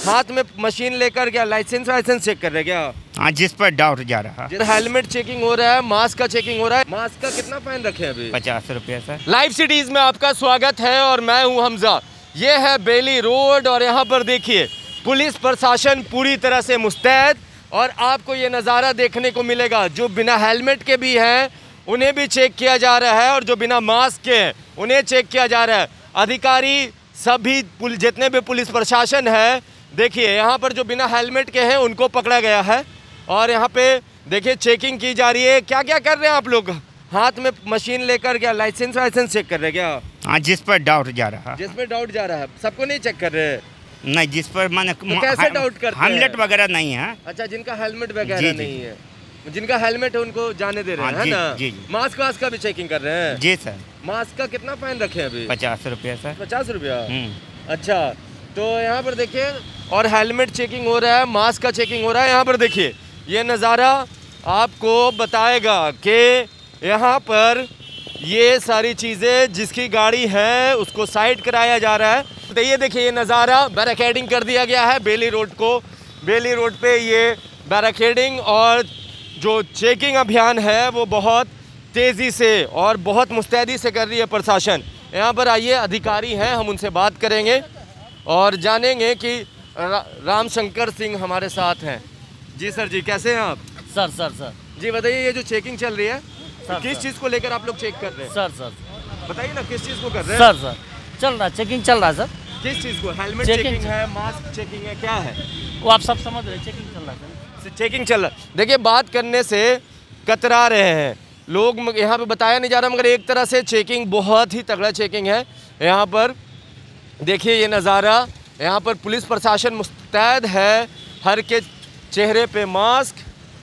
हाथ में मशीन लेकर क्या लाइसेंस वाइसेंस चेक कर रहे क्या? हाँ, जिस पर डाउट जा रहा है। हेलमेट चेकिंग हो रहा है, मास्क का चेकिंग हो रहा है। मास्क का कितना फाइन रखे हैं अभी? 50 रुपया सर। लाइव सिटीज में आपका स्वागत है और मैं हूं हमजा। ये है बेली रोड और यहाँ पर देखिए पुलिस प्रशासन पूरी तरह से मुस्तैद और आपको ये नज़ारा देखने को मिलेगा। जो बिना हेलमेट के भी हैं उन्हें भी चेक किया जा रहा है और जो बिना मास्क के हैं उन्हें चेक किया जा रहा है। अधिकारी सभी जितने भी पुलिस प्रशासन है, देखिए यहाँ पर जो बिना हेलमेट के हैं उनको पकड़ा गया है और यहाँ पे देखिए चेकिंग की जा रही है। क्या क्या कर रहे हैं आप लोग? हाथ में मशीन लेकर क्या लाइसेंस वाइसेंस चेक कर रहे हैं क्या? हाँ, जिस पर डाउट जा रहा है। जिसमें डाउट जा रहा है, सबको नहीं चेक कर रहे? नहीं, जिस पर मैंने तो कैसे डाउट करते हैं? हेलमेट वगैरह नहीं है। अच्छा, जिनका हेलमेट वगैरह नहीं है, जिनका हेलमेट है उनको जाने दे रहे हैं, है ना? जी। मास्क वास्क का भी चेकिंग कर रहे हैं? जी सर। मास्क का कितना फाइन रखे हैं अभी? 50 रुपया सर। 50 रुपया। अच्छा, तो यहाँ पर देखिए और हेलमेट चेकिंग हो रहा है, मास्क का चेकिंग हो रहा है। यहाँ पर देखिए ये नज़ारा आपको बताएगा कि यहाँ पर ये सारी चीज़ें जिसकी गाड़ी है उसको साइड कराया जा रहा है। तो ये देखिए ये नज़ारा बैरिकेडिंग कर दिया गया है बेली रोड को। बेली रोड पे ये बैरिकेडिंग और जो चेकिंग अभियान है वो बहुत तेज़ी से और बहुत मुस्तैदी से कर रही है प्रशासन। यहाँ पर आइए अधिकारी हैं, हम उनसे बात करेंगे और जानेंगे कि राम शंकर सिंह हमारे साथ हैं। जी सर जी, कैसे हैं आप? सर जी बताइए, ये जो चेकिंग चल रही है किस चीज़ को लेकर आप लोग चेक कर रहे हैं? सर बताइए ना, किस चीज़ को कर रहे हैं? सर चल रहा है, चेकिंग चल रहा है सर। किस चीज़ को? हेलमेट चेकिंग है, मास्क चेकिंग है, क्या है वो आप सब समझ रहे हैं, चेकिंग चल रहा है सर। चेकिंग चल रहा है। देखिए बात करने से कतरा रहे हैं लोग, यहाँ पे बताया नहीं जा रहा, मगर एक तरह से चेकिंग बहुत ही तगड़ा चेकिंग है। यहाँ पर देखिए ये नज़ारा, यहाँ पर पुलिस प्रशासन मुस्तैद है, हर के चेहरे पे मास्क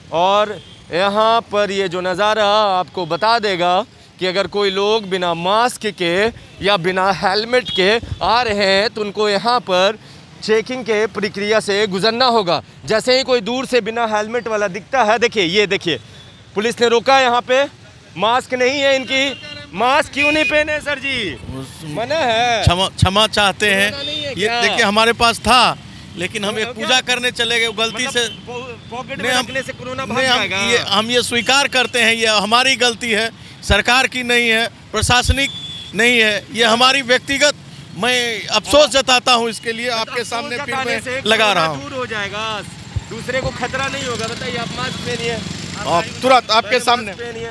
और यहाँ पर ये जो नज़ारा आपको बता देगा कि अगर कोई लोग बिना मास्क के या बिना हेलमेट के आ रहे हैं तो उनको यहाँ पर चेकिंग के प्रक्रिया से गुजरना होगा। जैसे ही कोई दूर से बिना हेलमेट वाला दिखता है, देखिए ये देखिए पुलिस ने रोका। यहाँ पे मास्क नहीं है इनकी। मास्क क्यों नहीं पहने सर जी? मना है। क्षमा चाहते हैं। ये देखिए हमारे पास था लेकिन हम एक पूजा करने चले गए गलती से। पॉकेट में रखने से कोरोना भाग जाएगा। हम ये स्वीकार करते हैं, ये हमारी गलती है, सरकार की नहीं है, प्रशासनिक नहीं है, ये हमारी व्यक्तिगत। मैं अफसोस जताता हूँ इसके लिए। आपके सामने फिर मैं लगा रहा हूँ। दूर हो जाएगा, दूसरे को खतरा नहीं होगा। बताइए, आप मास्क पहनिए तुरंत आपके सामने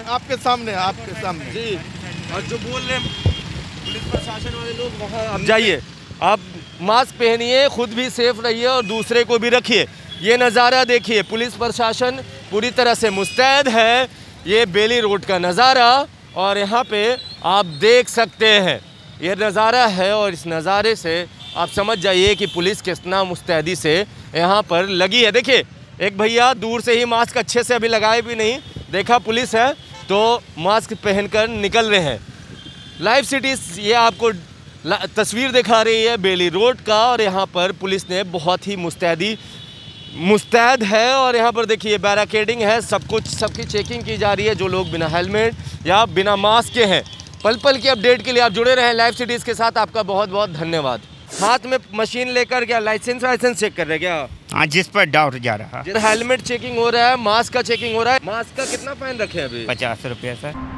जी। और जो बोल रहे पुलिस प्रशासन वाले लोग वहाँ आप जाइए, आप मास्क पहनिए, खुद भी सेफ रहिए और दूसरे को भी रखिए। ये नज़ारा देखिए, पुलिस प्रशासन पूरी तरह से मुस्तैद है। ये बेली रोड का नज़ारा और यहाँ पे आप देख सकते हैं ये नज़ारा है और इस नज़ारे से आप समझ जाइए कि पुलिस कितना मुस्तैदी से यहाँ पर लगी है। देखिए एक भैया दूर से ही मास्क अच्छे से अभी लगाए भी नहीं, देखा पुलिस है तो मास्क पहनकर निकल रहे हैं। लाइव सिटीज़ ये आपको तस्वीर दिखा रही है बेली रोड का और यहाँ पर पुलिस ने बहुत ही मुस्तैद है और यहाँ पर देखिए बैरिकेडिंग है, सब कुछ सबकी चेकिंग की जा रही है। जो लोग बिना हेलमेट या बिना मास्क के हैं, पल पल की अपडेट के लिए आप जुड़े रहें लाइव सिटीज़ के साथ। आपका बहुत बहुत धन्यवाद। हाथ में मशीन लेकर क्या लाइसेंस वाइसेंस चेक कर रहे हैं क्या? हाँ, जिस पर डाउट जा रहा है। हेलमेट चेकिंग हो रहा है, मास्क का चेकिंग हो रहा है। मास्क का कितना फाइन रखे हैं अभी? 50 रुपया सर।